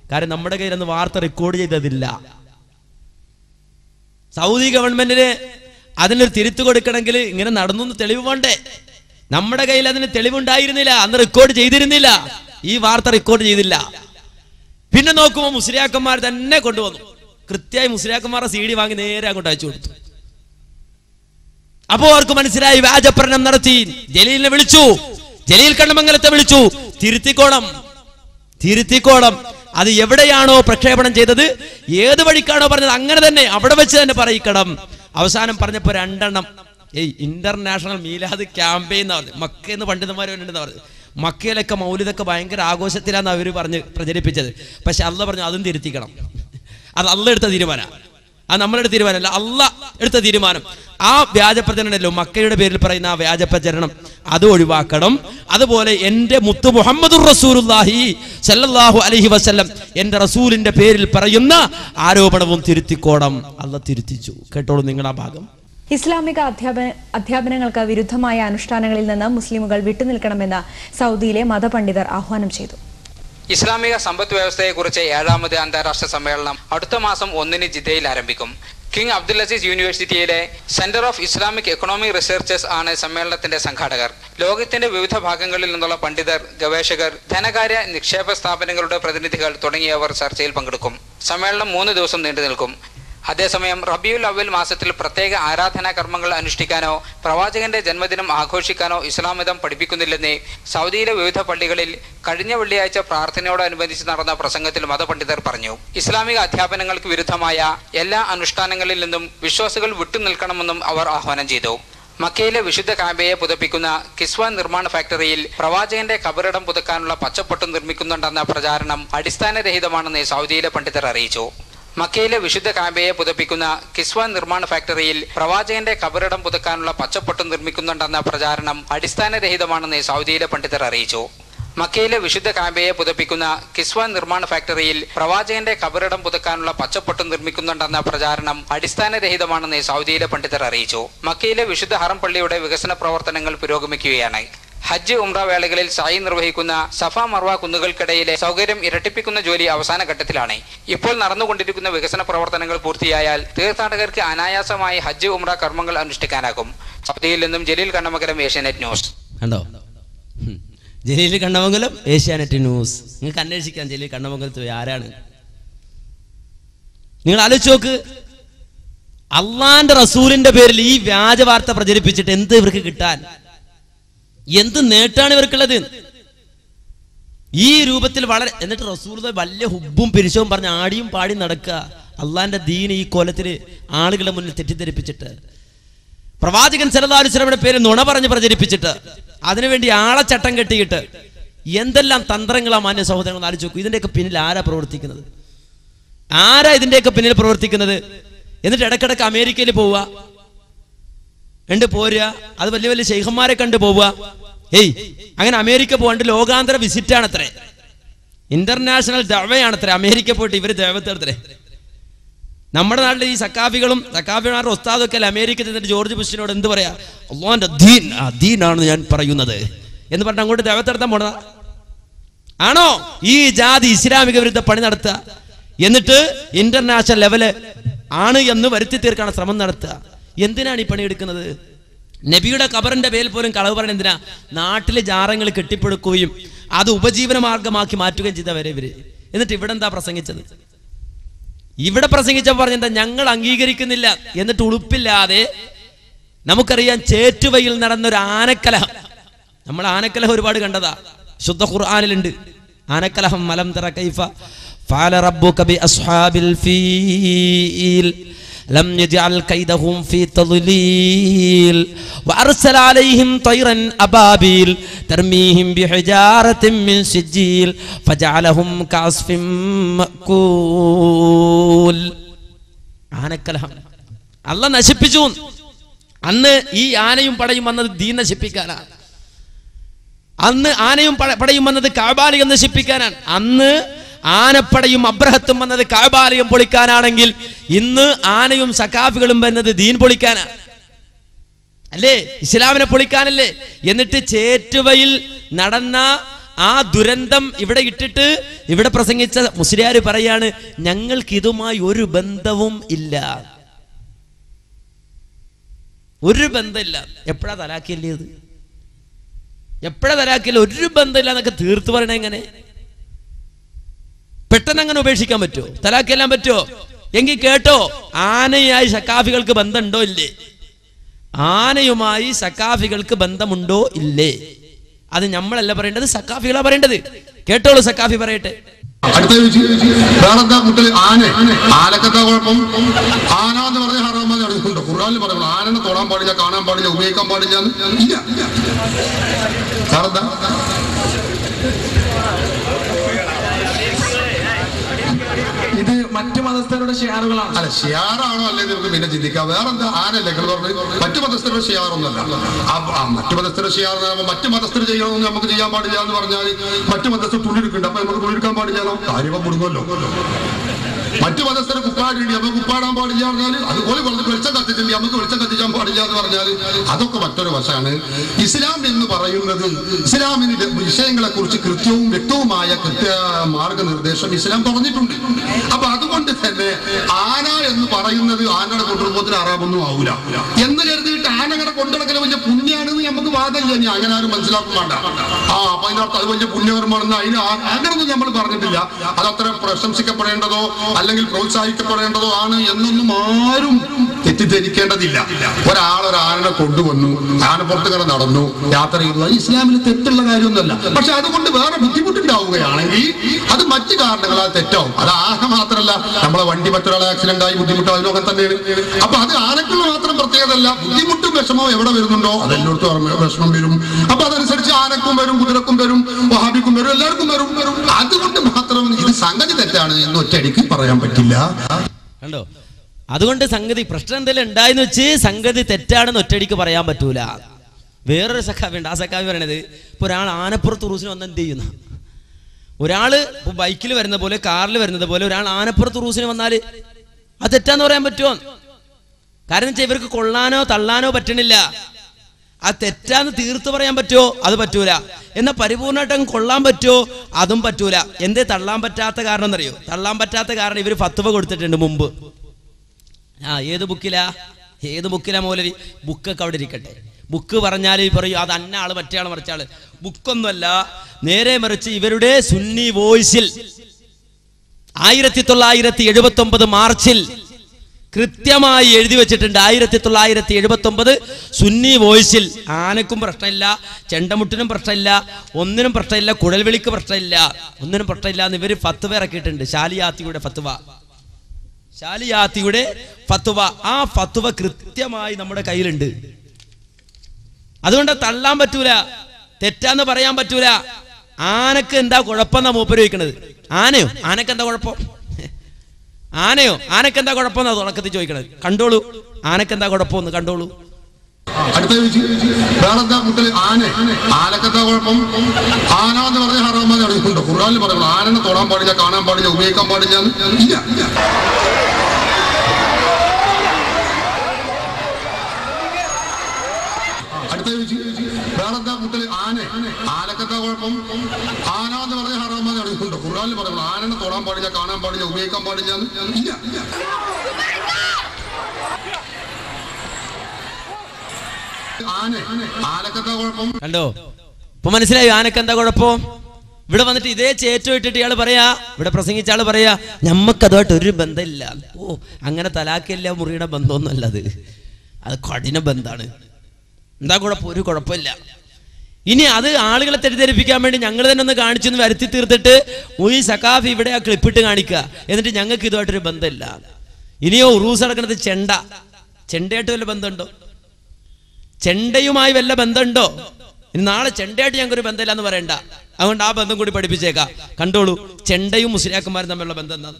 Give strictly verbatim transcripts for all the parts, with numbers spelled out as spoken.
കാരണം നമ്മുടെ കയ്യിൽ വാർത്ത റെക്കോർഡ് ചെയ്തതില്ല. സൗദി ഗവൺമെന്റിന് അതിനൊരു തിരുത്തു കൊടുക്കണമെങ്കിൽ ഇങ്ങനെ നടന്നു തെളിവ് വേണ്ടേ? നമ്മുടെ കയ്യിൽ അതിന് തെളിവുണ്ടായിരുന്നില്ല, അന്ന് റെക്കോർഡ് ചെയ്തിരുന്നില്ല, ഈ വാർത്ത റെക്കോർഡ് ചെയ്തില്ല. പിന്നെ നോക്കുമ്പോൾ മുസ്ലിയാക്കന്മാർ തന്നെ കൊണ്ടുവന്നു, കൃത്യമായി മുസ്ലിയാക്കന്മാരുടെ സി ഡി വാങ്ങി നേരെ അങ്ങോട്ട് അയച്ചു കൊടുത്തു. അപ്പോ അവർക്ക് മനസ്സിലായി വ്യാജപ്രചരണം നടത്തി. ജലീലിനെ വിളിച്ചു, ജലീൽ കണ്ണമംഗലത്തെ വിളിച്ചു, തിരുത്തിക്കോണം തിരുത്തിക്കോണം അത് എവിടെയാണോ പ്രക്ഷേപണം ചെയ്തത്, ഏത് വഴിക്കാണോ പറഞ്ഞത്, അങ്ങനെ തന്നെ അവിടെ വെച്ച് തന്നെ പറയിക്കണം. അവസാനം പറഞ്ഞപ്പോ രണ്ടെണ്ണം, ഏയ് ഇന്റർനാഷണൽ മീലാദ് ക്യാമ്പയിൻ എന്നാ പറഞ്ഞത്. മക്കയെന്ന് പണ്ഡിതന്മാർ വേണ്ടെന്ന് പറഞ്ഞത്. മക്കയിലൊക്കെ മൗലിദൊക്കെ ഭയങ്കര ആഘോഷത്തിലാന്ന് അവർ പറഞ്ഞ് പ്രചരിപ്പിച്ചത്. പക്ഷെ അള്ള പറഞ്ഞു അതും തിരുത്തിക്കണം. അത് അള്ള എടുത്ത തീരുമാനം, അത് നമ്മളെടുത്ത തീരുമാനമല്ല, അള്ള എടുത്ത തീരുമാനം. ആ വ്യാജപ്രചരണമല്ലോ മക്കയുടെ പേരിൽ പറയുന്ന ആ വ്യാജപ്രചരണം, അത് ഒഴിവാക്കണം. അതുപോലെ എന്റെ മുത്തു മുഹമ്മദുർ റസൂലുള്ളാഹി സല്ലല്ലാഹു അലൈഹി വസല്ലം എന്റെ റസൂലിന്റെ പേരിൽ പറയുന്ന ആരോപണവും തിരുത്തിക്കോണം. അള്ള തിരുത്തിച്ചു. കേട്ടോളൂ നിങ്ങൾ ആ ഭാഗം. ഇസ്ലാമിക അധ്യാപന അധ്യാപനങ്ങൾക്ക് വിരുദ്ധമായ അനുഷ്ഠാനങ്ങളിൽ നിന്ന് മുസ്ലിമുകൾ വിട്ടുനിൽക്കണമെന്ന് സൗദിയിലെ മതപണ്ഡിതർ ആഹ്വാനം ചെയ്തു. ഇസ്ലാമിക സമ്പദ് വ്യവസ്ഥയെക്കുറിച്ച് ഏഴാമത് അന്താരാഷ്ട്ര സമ്മേളനം അടുത്ത മാസം ഒന്നിന് ജിദ്ദയിൽ ആരംഭിക്കും. കിങ് അബ്ദുൽ അസീസ് യൂണിവേഴ്സിറ്റിയിലെ centre of Islamic economic researchers ആണ് സമ്മേളനത്തിന്റെ സംഘാടകർ. ലോകത്തിന്റെ വിവിധ ഭാഗങ്ങളിൽ നിന്നുള്ള പണ്ഡിതർ, ഗവേഷകർ, ധനകാര്യ നിക്ഷേപ സ്ഥാപനങ്ങളുടെ പ്രതിനിധികൾ തുടങ്ങിയവർ ചർച്ചയിൽ പങ്കെടുക്കും. സമ്മേളനം മൂന്ന് ദിവസം നീണ്ടു നിൽക്കും. അതേസമയം റബിയുൽ അവൽ മാസത്തിൽ പ്രത്യേക ആരാധനാ കർമ്മങ്ങൾ അനുഷ്ഠിക്കാനോ പ്രവാചകന്റെ ജന്മദിനം ആഘോഷിക്കാനോ ഇസ്ലാം മതം പഠിപ്പിക്കുന്നില്ലെന്ന് സൗദിയിലെ വിവിധ പള്ളികളിൽ കഴിഞ്ഞ വെള്ളിയാഴ്ച പ്രാർത്ഥനയോടനുബന്ധിച്ച് നടന്ന പ്രസംഗത്തിൽ മതപണ്ഡിതർ പറഞ്ഞു. ഇസ്ലാമിക അധ്യാപനങ്ങൾക്ക് വിരുദ്ധമായ എല്ലാ അനുഷ്ഠാനങ്ങളിൽ നിന്നും വിശ്വാസികൾ വിട്ടുനിൽക്കണമെന്നും അവർ ആഹ്വാനം ചെയ്തു. മക്കയിലെ വിശുദ്ധ കാബയെ പുതപ്പിക്കുന്ന കിസ്വ നിർമ്മാണ ഫാക്ടറിയിൽ പ്രവാചകന്റെ കബറിടം പുതുക്കാനുള്ള പച്ചപ്പൊട്ട് നിർമ്മിക്കുന്നുണ്ടെന്ന പ്രചാരണം അടിസ്ഥാനരഹിതമാണെന്ന് സൗദിയിലെ പണ്ഡിതർ അറിയിച്ചു. മക്കയിലെ വിശുദ്ധ കാബയെ പുതപ്പിക്കുന്ന കിസ്വ നിർമ്മാണ ഫാക്ടറിയിൽ പ്രവാചകന്റെ കബറിടം പുതുക്കാനുള്ള പച്ചപ്പൊട്ട് നിർമ്മിക്കുന്നുണ്ടെന്ന പ്രചാരണം അടിസ്ഥാനരഹിതമാണെന്ന് സൗദിയിലെ പണ്ഡിതർ അറിയിച്ചു. മക്കയിലെ വിശുദ്ധ കാബയെ പുതപ്പിക്കുന്ന കിസ്വ നിർമ്മാണ ഫാക്ടറിയിൽ പ്രവാചകന്റെ കബറിടം പുതുക്കാനുള്ള പച്ചപ്പൊട്ട് നിർമ്മിക്കുന്നുണ്ടെന്ന പ്രചാരണം അടിസ്ഥാനരഹിതമാണെന്ന് സൗദിയിലെ പണ്ഡിതർ അറിയിച്ചു. മക്കയിലെ വിശുദ്ധ ഹറം പള്ളിയുടെ വികസന പ്രവർത്തനങ്ങൾ പുരോഗമിക്കുകയാണ്. ഹജ്ജ് ഉംറ വേളകളിൽ സായി നിർവഹിക്കുന്ന സഫ മർവ കുന്നുകൾക്കിടയിലെ സൗകര്യം ഇരട്ടിപ്പിക്കുന്ന ജോലി അവസാന ഘട്ടത്തിലാണ്. ഇപ്പോൾ നടന്നുകൊണ്ടിരിക്കുന്ന വികസന പ്രവർത്തനങ്ങൾ പൂർത്തിയായാൽ തീർത്ഥാടകർക്ക് അനായാസമായി ഹജ്ജ് ഉംറ കർമ്മങ്ങൾ അനുഷ്ഠിക്കാനാകും. സൗദിയിൽ നിന്നും ജലീൽ കണ്ണമംഗലം, ഏഷ്യാനെറ്റ് ന്യൂസ്. കണ്ടോ, ജലീൽ കണ്ണമംഗലം, ഏഷ്യാനെറ്റ് ന്യൂസ്. നിങ്ങൾക്ക് അന്വേഷിക്കാം ജലീൽ കണ്ണമംഗലത്ത് ആരാണ്. നിങ്ങൾ ആലോചിച്ച് നോക്ക്, അള്ളാന്റെ റസൂലിന്റെ പേരിൽ ഈ വ്യാജ വാർത്ത പ്രചരിപ്പിച്ചിട്ട് എന്ത് ഇവർക്ക് കിട്ടാൻ, എന്ത് നേട്ടാണ് ഇവർക്കുള്ളത്? ഈ രൂപത്തിൽ വളരെ എന്നിട്ട് റസൂലുള്ളാഹി വലിയ ഹുബ്ബും പിരിശവും പറഞ്ഞ് ആടിയും പാടിയും നടക്കുക. അള്ളാന്റെ ദീൻ ഈ കോലത്തിൽ ആളുകളുടെ മുന്നിൽ തെറ്റിദ്ധരിപ്പിച്ചിട്ട്, പ്രവാചകൻ സല്ലല്ലാഹു അലൈഹി വസല്ലമയുടെ പേര് നുണ പറഞ്ഞ് പ്രചരിപ്പിച്ചിട്ട്, അതിനുവേണ്ടി ആളെ ചട്ടം കെട്ടിയിട്ട് എന്തെല്ലാം തന്ത്രങ്ങളാ മാന്യ സഹോദരങ്ങൾ ആലോചിച്ച് നോക്കൂ. ഇതിന്റെയൊക്കെ പിന്നിൽ ആരാ പ്രവർത്തിക്കുന്നത്? ആരാ ഇതിന്റെയൊക്കെ പിന്നിൽ പ്രവർത്തിക്കുന്നത്? എന്നിട്ട് ഇടക്കിടക്ക് അമേരിക്കയിൽ പോവുക, കണ്ട് പോരുക, അത് വലിയ വലിയ ശൈഖന്മാരെ കണ്ടു പോവുക. ഏയ് അങ്ങനെ അമേരിക്ക പോകണ്ട് ലോകാന്തര വിസിറ്റ് ആണത്രേ, ഇന്റർനാഷണൽ ദഅവയാണത്രേ. അമേരിക്ക പോയിട്ട് ഇവര് ദഅവത്തത്രേ. നമ്മുടെ നാട്ടിലെ ഈ സക്കാഫികളും സക്കാഫിമാരുടെ ഉസ്താദൊക്കെ അല്ല അമേരിക്ക ചെന്നിട്ട് ജോർജ് ബുഷിനോട് എന്ത് പറയാ, അള്ളാന്റെ ദീൻ ആ ദീനാണ് ഞാൻ പറയുന്നത് എന്ന് പറഞ്ഞിട്ട് അങ്ങോട്ട് ദഅവത്തെടുത്താൻ പോണതാ ആണോ? ഈ ജാതി ഇസ്ലാമിക വിരുദ്ധ പണി നടത്തുക, എന്നിട്ട് ഇന്റർനാഷണൽ ലെവല് ആണ് എന്ന് വരുത്തി തീർക്കാണ് ശ്രമം നടത്തുക. എന്തിനാണ് ഈ പണിയെടുക്കുന്നത്? നബിയുടെ ഖബറിന്റെ പേരിൽ പോലും കളവ് പറഞ്ഞ എന്തിനാ? നാട്ടിലെ ജാറങ്ങൾ കെട്ടിപ്പടുക്കുകയും അത് ഉപജീവന മാർഗമാക്കി മാറ്റുകയും ചെയ്തവരെ ഇവര്. എന്നിട്ട് ഇവിടെ എന്താ പ്രസംഗിച്ചത്? ഇവിടെ പ്രസംഗിച്ചപ്പോൾ പറഞ്ഞെന്താ, ഞങ്ങൾ അംഗീകരിക്കുന്നില്ല. എന്നിട്ട് ഉളുപ്പില്ലാതെ നമുക്കറിയാം ചേറ്റുവയിൽ നടന്നൊരു ആനക്കലഹം. നമ്മൾ ആനക്കലഹം ഒരുപാട് കണ്ടതാ, ശുദ്ധ ഖുർആനിലുണ്ട്. ആനക്കലഹം മലം തറ കൈഫ ഫഅല റബ്ബുക ബി അസ്ഹാബിൽ ഫീൽ لم يجعل كيدهم في تضليل وأرسل عليهم طيرا أبابيل ترميهم بحجارة من سجيل فجعلهم كعصف مأكول. ആനക്കലഹം അല്ലാഹ് നശിപ്പിച്ചു. അന്ന് ഈ ആനയും പടയും വന്നത് ദീൻ നശിപ്പിക്കാനാണ്. അന്ന് ആനയും പടയും വന്നത് കഅബാലയം നശിപ്പിക്കാനാണ്. അന്ന് ആനപ്പടയും അബ്രഹത്തും വന്നത് കഅബാലയം പൊളിക്കാനാണെങ്കിൽ ഇന്ന് ആനയും സഖാഫികളും വന്നത് ദീൻ പൊളിക്കാനാണ് അല്ലേ? ഇസ്ലാമിനെ പൊളിക്കാനല്ലേ? എന്നിട്ട് ചേറ്റുവയിൽ നടന്ന ആ ദുരന്തം ഇവിടെ ഇട്ടിട്ട് ഇവിടെ പ്രസംഗിച്ച മുസ്ലിയാർ പറയാണ്, ഞങ്ങൾക്ക് ഇതുമായി ഒരു ബന്ധവും ഇല്ല, ഒരു ബന്ധമില്ല. എപ്പോഴാ തലാക്കില്ലേ ഇത്? എപ്പോഴാ തലാക്കില്ല? ഒരു ബന്ധമില്ല എന്നൊക്കെ തീർത്ത് പറയണ എങ്ങനെ? പെട്ടെന്ന് അങ്ങനെ ഉപേക്ഷിക്കാൻ പറ്റുമോ? തലാക്കെല്ലാം പറ്റുമോ? എങ്കിൽ കേട്ടോ, ആനയായി സക്കാഫികൾക്ക് ബന്ധമുണ്ടോ ഇല്ലേ? ആനയുമായി സക്കാഫികൾക്ക് ബന്ധമുണ്ടോ ഇല്ലേ? അത് നമ്മളല്ല പറയേണ്ടത്, സക്കാഫികളാ പറയേണ്ടത്. കേട്ടോളൂ, സക്കാഫി പറയട്ടെ. അടുത്ത വേറെന്താ മുട്ടല്? ആന ആനക്കെന്താ കുഴപ്പം? ആന എന്ന് പറഞ്ഞ ഹറാമാന്ന് നടക്കുന്നുണ്ടോ? ഖുർആനിൽ പറയുന്നു ആനനെ തൊടാൻ പാടില്ല, കാണാൻ പാടില്ല, ഉപയോഗിക്കാൻ പാടില്ല. ഇല്ല. വേറെന്താ? ഇത് മറ്റു മതസ്ഥരുടെ ഷിയാറുകളാണ്. അല്ല, ഷിയാറാണോ അല്ലേ നമുക്ക് പിന്നെ ചിന്തിക്കാം. വേറെന്താ? ആനല്ലേ പറഞ്ഞു മറ്റു മതസ്ഥരുടെ ഷിയാറൊന്നല്ല. മറ്റു മതസ്ഥരുടെ ഷിയാർ മറ്റു മതസ്ഥർ ചെയ്യണമെന്ന് നമുക്ക് ചെയ്യാൻ പാടില്ല എന്ന് പറഞ്ഞാൽ മറ്റു മതസ്ഥർ തുണിയെടുക്കുന്നുണ്ട്, അപ്പൊ നമുക്ക് തുണിയെടുക്കാൻ പാടില്ലാലോ, കാര്യമൊക്കെ കൊടുക്കുമല്ലോ. മറ്റു മതസ്ഥരെ കുപ്പാടിണ്ട്, നമുക്ക് കുപ്പാടാൻ പാടില്ല പറഞ്ഞാൽ അതുപോലെ വെളിച്ചം കത്തിച്ചില്ല, നമുക്ക് വെളിച്ചം കത്തിക്കാൻ പാടില്ല എന്ന് പറഞ്ഞാൽ അതൊക്കെ മറ്റൊരു വശമാണ്. ഇസ്ലാം എന്ന് പറയുന്നത് ഇസ്ലാമിന്റെ വിഷയങ്ങളെ കുറിച്ച് കൃത്യവും വ്യക്തവുമായ കൃത്യ മാർഗനിർദ്ദേശം ഇസ്ലാം പറഞ്ഞിട്ടുണ്ട്. അപ്പൊ അതുകൊണ്ട് തന്നെ ആന എന്ന് പറയുന്നത് ആനയുടെ കൊണ്ടുപോകുന്നതിന് അറാമൊന്നും ആവൂല എന്ന് കരുതിയിട്ട് ആനകളെ കൊണ്ടുനടക്കൽ വലിയ പുണ്യാണെന്ന് നമുക്ക് വാദമില്ല. ഇനി അങ്ങനെ ആരും മനസ്സിലാക്കും വേണ്ട. ആ അപ്പൊ അതിനകത്ത് അത് വലിയ പുണ്യകർമാണെന്ന് അതിന് അങ്ങനൊന്നും നമ്മൾ പറഞ്ഞിട്ടില്ല. അതത്ര പ്രശംസിക്കപ്പെടേണ്ടതോ അല്ലെങ്കിൽ പ്രോത്സാഹിക്കപ്പെടേണ്ടതോ ആണ് എന്നൊന്നും ആരും തെറ്റിദ്ധരിക്കേണ്ടതില്ല. ഒരാളൊരാനെ കൊണ്ടുവന്നു, ആന പുറത്ത് കട നടന്നു, യാത്ര ചെയ്തു, അത് ഇസ്ലാമിൽ തെറ്റുള്ള കാര്യമൊന്നുമല്ല. പക്ഷെ അതുകൊണ്ട് വേറെ ബുദ്ധിമുട്ടുണ്ടാവുകയാണെങ്കിൽ അത് മറ്റു കാരണങ്ങളാൽ തെറ്റാവും. അത് ആന മാത്രമല്ല, നമ്മളെ വണ്ടി മറ്റൊരാളെ ആക്സിഡന്റ് ആയി ബുദ്ധിമുട്ടോ അതിനൊക്കെ തന്നെയാണ്. അപ്പൊ അത് ആനക്കുള്ള മാത്രം പ്രത്യേകതല്ല, ബുദ്ധിമുട്ടും വിഷമവും എവിടെ വരുന്നുണ്ടോ അതെല്ലായിടത്തും വിഷമം വരും. അപ്പൊ അതനുസരിച്ച് ആനക്കും വരും, കുതിരക്കും വരും, വഹാബിക്കും വരും, എല്ലാവർക്കും വരും വരും അതുകൊണ്ട് മാത്രം ഇത് സംഗതി തെറ്റാണ് എന്ന് ഒറ്റയടിക്ക് പറയാൻ പറ്റില്ല. കണ്ടോ? അതുകൊണ്ട് സംഗതി പ്രശ്നം എന്തെങ്കിലും ഉണ്ടായെന്ന് വെച്ച് സംഗതി തെറ്റാണെന്ന് ഒറ്റയടിക്ക് പറയാൻ പറ്റൂല. വേറൊരു സഖാവി ഉണ്ട്, ആ സഖാവി പറയണത് ഇപ്പൊ ഒരാൾ ആനപ്പുറത്ത് ഉറൂസിന് വന്ന് എന്ത് ചെയ്യുന്നു? ഒരാള് ഇപ്പൊ ബൈക്കിൽ വരുന്ന പോലെ കാറിൽ വരുന്നത് പോലെ ഒരാൾ ആനപ്പുറത്ത് ഉറൂസിന് വന്നാൽ അത് തെറ്റാന്ന് പറയാൻ പറ്റുമോ? കാരണം വെച്ചാൽ ഇവർക്ക് കൊള്ളാനോ തള്ളാനോ പറ്റണില്ല. ആ തെറ്റാന്ന് തീർത്ത് പറയാൻ പറ്റുമോ? അത് പറ്റൂല. എന്നാൽ പരിപൂർണമായിട്ടും കൊള്ളാൻ പറ്റുമോ? അതും പറ്റൂല. എന്തേ തള്ളാൻ പറ്റാത്ത കാരണം എന്നറിയോ? തള്ളാൻ പറ്റാത്ത കാരണം ഇവർ ഫത്വ കൊടുത്തിട്ടുണ്ട് മുമ്പ്. ആ ഏത് ബുക്കിലാ ഏത് ബുക്കിലാ മൗലവി? ബുക്കൊക്കെ അവിടെ ഇരിക്കട്ടെ. ബുക്ക് പറഞ്ഞാൽ പറയൂ അത് അന്ന ആള് മറ്റേ ആള് മറിച്ചാള്. ബുക്കൊന്നുമല്ല, നേരെ മറിച്ച് ഇവരുടെ സുന്നി വോയിസിൽ ആയിരത്തി തൊള്ളായിരത്തി എഴുപത്തി ഒമ്പത് മാർച്ചിൽ കൃത്യമായി എഴുതി വെച്ചിട്ടുണ്ട്. ആയിരത്തി തൊള്ളായിരത്തി എഴുപത്തി ഒമ്പത് സുന്നി വോയിസിൽ ആനക്കും പ്രശ്നമില്ല, ചെണ്ടമുട്ടിനും പ്രശ്നമില്ല, ഒന്നിനും പ്രശ്നമില്ല, കുഴൽവിളിക്ക് പ്രശ്നമില്ല, ഒന്നിനും പ്രശ്നമില്ല എന്ന് ഇവർ ഫത്വ ഇറക്കിയിട്ടുണ്ട്. ശാലിയാത്തിയുടെ ഫത്വ ശാലിയാത്തിയുടെ ഫത്വ ആ ഫത്വ കൃത്യമായി നമ്മുടെ കയ്യിലുണ്ട്. അതുകൊണ്ട് തള്ളാൻ പറ്റൂല, തെറ്റാന്ന് പറയാൻ പറ്റൂല. ആനക്ക് എന്താ കുഴപ്പമെന്നാ മൂപ്പര് ചോദിക്കണത്. ആനയോ? ആനക്ക് എന്താ കുഴപ്പം? ആനയോ? ആനക്ക് എന്താ കുഴപ്പമെന്നാ തുടക്കത്തിൽ ചോദിക്കണത്. കണ്ടോളൂ, ആനക്ക് എന്താ കുഴപ്പമെന്ന് കണ്ടോളൂ. അടുത്ത വേറെന്താ മുട്ടല്? ആന ആനക്കെന്താ കുഴപ്പം? ആന എന്ന് പറഞ്ഞ ഹറാമാന്ന് നടക്കുന്നുണ്ടോ? ഖുർആനിൽ പറയുന്നു ആനനെ തൊടാൻ പാടില്ല, കാണാൻ പാടില്ല, ഉപയോഗിക്കാൻ പാടില്ല. ഇല്ല. അടുത്ത വേറെന്താ മുട്ടല്? ആന ആനക്കെന്താ കുഴപ്പം? ആന എന്ന് പറഞ്ഞ ഹറാമാന്ന് നടക്കുന്നുണ്ടോ? ഖുർആനിൽ പറയുന്നു ആനനെ തൊടാൻ പാടില്ല, കാണാൻ പാടില്ല, ഉപയോഗിക്കാൻ പാടില്ല. ഇല്ല. കണ്ടോ? ഇപ്പൊ മനസ്സിലായി ആനക്ക് എന്താ കുഴപ്പം? ഇവിടെ വന്നിട്ട് ഇതേ ചേറ്റോ ഇട്ടിട്ട് ഇയാള് പറയാ, ഇവിടെ പ്രസംഗിച്ച ആള് പറയാ ഞമ്മക്കതുമായിട്ട് ഒരു ബന്ധമില്ല. ഓ, അങ്ങനെ തലാക്കില്ല മുറിയുടെ ബന്ധമൊന്നുമല്ല അത്, അത് കഠിന ബന്ധാണ്. എന്താ കുഴപ്പം? ഒരു കുഴപ്പമില്ല. ഇനി അത് ആളുകളെ തെറ്റിദ്ധരിപ്പിക്കാൻ വേണ്ടി ഞങ്ങൾ തന്നെ ഒന്ന് കാണിച്ചൊന്ന് വരുത്തി തീർത്തിട്ട് ഈ സഖാഫി ഇവിടെ ആ ക്ലിപ്പിട്ട് കാണിക്കുക, എന്നിട്ട് ഞങ്ങൾക്ക് ഇതുമായിട്ടൊരു ബന്ധമില്ല. ഇനിയോ ഉറൂസ് നടക്കുന്നത് ചെണ്ട, ചെണ്ടയായിട്ട് വല്ല ബന്ധമുണ്ടോ? ചെണ്ടയുമായി വല്ല ബന്ധമുണ്ടോ? ഇനി നാളെ ചെണ്ടയായിട്ട് ഞങ്ങൾക്കൊരു ബന്ധമില്ല എന്ന് പറയണ്ട. അതുകൊണ്ട് ആ ബന്ധം കൂടി പഠിപ്പിച്ചേക്കാം. കണ്ടോളൂ, ചെണ്ടയും മുസ്ലിയാക്കന്മാരും തമ്മിലുള്ള ബന്ധം എന്താ?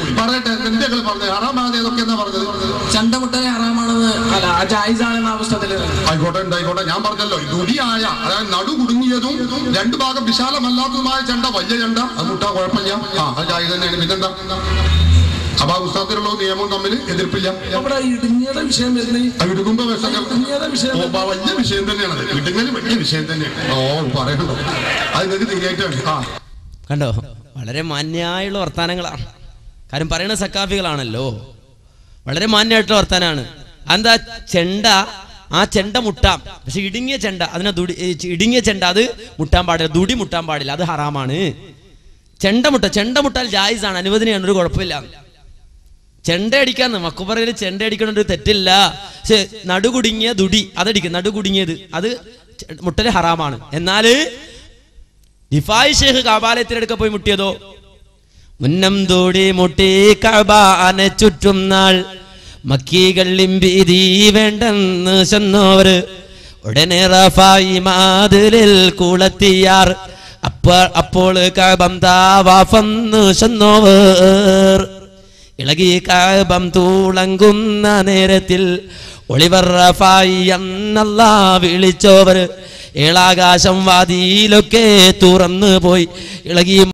ചണ്ടമുട്ടനെ ഹറാമാണെന്ന് അല്ല ജായിസാണെന്ന അവസ്ഥയിൽ ആയിക്കോട്ടെ ഉണ്ടായിക്കോട്ടെ. ഞാൻ പറഞ്ഞല്ലോ, ദുടിയായ അതായത് നടു കുടുങ്ങിയതും രണ്ടു ഭാഗം വിശാലമല്ലാത്തതുമായ ചെണ്ട, വലിയ ചെണ്ട, അത് മുട്ടാ കുഴപ്പമില്ല. ആ അത് ജായിസ് തന്നെയാണ്. പിന്നെന്താ? അപ്പൊ ആ ഉസ്താദിനുള്ള നിയമവും തമ്മിൽ എതിർപ്പില്ല. നമ്മുടെ ഇടുങ്ങിയുടെ വിഷയം വരുന്നത് ഇടുങ്ങുമ്പോ ഇടുങ്ങിയുടെ വിഷയം വലിയ വിഷയം തന്നെയാണ്. ഇടുങ്ങല് വലിയ വിഷയം തന്നെയാണ്. ഓ പറയണ്ടോ, അത് നിങ്ങൾക്ക് തീരായിട്ടാണ്. ആ കണ്ടോ, വളരെ മാന്യമായുള്ള വർത്താനങ്ങളാണ്. കാര്യം പറയുന്ന സക്കാഫികളാണല്ലോ, വളരെ മാന്യമായിട്ടുള്ള വർത്താനാണ്. എന്താ ചെണ്ട, ആ ചെണ്ട മുട്ടാം, പക്ഷെ ഇടുങ്ങിയ ചെണ്ട അതിനെ ദുടി ഇടുങ്ങിയ ചെണ്ട അത് മുട്ടാൻ പാടില്ല, ദുടി മുട്ടാൻ പാടില്ല, അത് ഹറാമാണ്. ചെണ്ട മുട്ട ചെണ്ട മുട്ടാൽ ജായിസാണ്, അനുവദനീയാണ്, ഒരു കുഴപ്പമില്ല. ചെണ്ട അടിക്കാന്ന് മക്കുപറയിൽ ചെണ്ട അടിക്കണ ഒരു തെറ്റില്ല. പക്ഷെ നടുകുടുങ്ങിയ ദുടി അതടിക്കും, നടുകുടുങ്ങിയത് അത് മുട്ടല് ഹറാമാണ്. എന്നാല് ദിഫായി ഷേഖ് കഅബാലയത്തിനടുക്ക പോയി മുട്ടിയതോ, മുന്നം ദൂടി മുട്ടി കഅബാനെ ചുറ്റും നാൾ മക്കികളിലും ഭീതി വേണ്ടെന്ന് ചെന്നോവർ ഉടനെ റഫായി മാതിലിൽ കുളത്തിയാർ അപ്പോൾ അപ്പോൾ കഅബം താവാഫന്ന് ചെന്നോവർ ഇളകി കഅബം തൂളങ്കുന്ന നേരത്തിൽ ഒളിവർ റഫായി എന്നല്ലാ വിളിച്ചോവർ ഏളാകാശം വാതിയിലൊക്കെ തുറന്നു പോയി ഇളകി